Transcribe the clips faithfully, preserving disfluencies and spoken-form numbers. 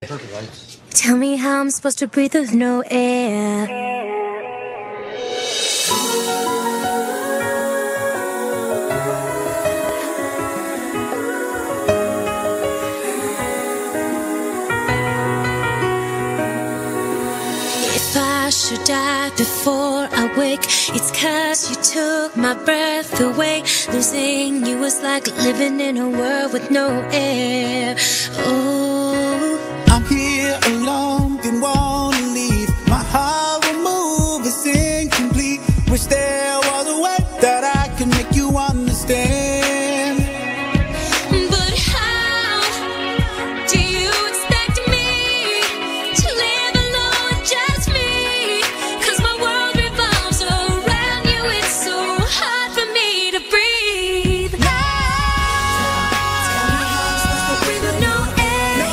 Perfect lights. Tell me how I'm supposed to breathe with no air. If I should die before I wake, it's 'cause you took my breath away. Losing you was like living in a world with no air. Oh, I'm here alone, didn't wanna leave. My heart will move, it's incomplete. Wish there was a way that I could make you understand. but how do you expect me to live alone, just me? 'Cause my world revolves around you, it's so hard for me to breathe. Tell me how I'm supposed to breathe with no air.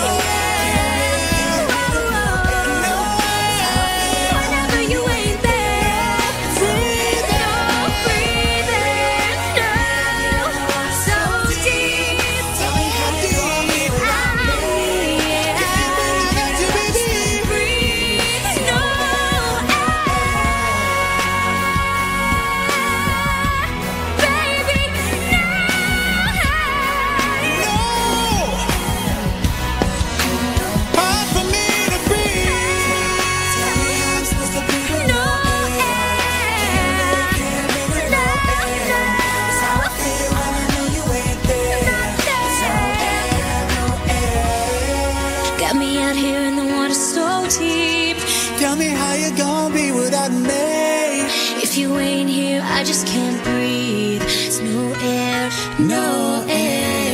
Whenever you ain't there, breathe, no breathing, no, so deep. Tell me how you want me without me. Breathe, no air, baby, no. Hard for me to breathe. Tell me how I'm supposed to breathe with no air. No, no. That's how I feel when I know you ain't there. No air. Got me out here in the water so deep. Tell me how you gonna be without me. If you ain't here, I just can't breathe. There's no air, no air.